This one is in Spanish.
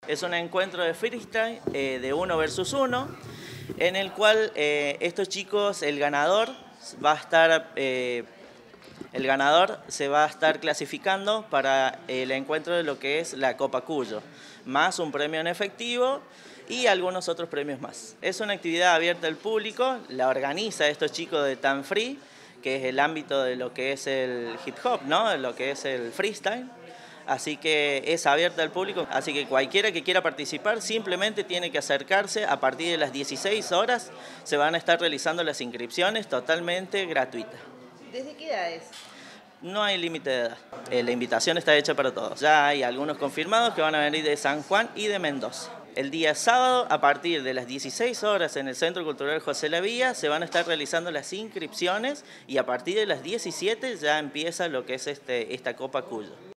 Es un encuentro de freestyle de 1 versus 1, en el cual estos chicos, el ganador se va a estar clasificando para el encuentro de lo que es la Copa Cuyo, más un premio en efectivo y algunos otros premios más. Es una actividad abierta al público, la organiza estos chicos de Tan Free, que es el ámbito de lo que es el hip hop, ¿no? De lo que es el freestyle. Así que es abierta al público, así que cualquiera que quiera participar simplemente tiene que acercarse. A partir de las 16 horas se van a estar realizando las inscripciones totalmente gratuitas. ¿Desde qué edades? No hay límite de edad, la invitación está hecha para todos. Ya hay algunos confirmados que van a venir de San Juan y de Mendoza. El día sábado, a partir de las 16 horas en el Centro Cultural José Lavilla, se van a estar realizando las inscripciones y a partir de las 17 ya empieza lo que es esta Copa Cuyo.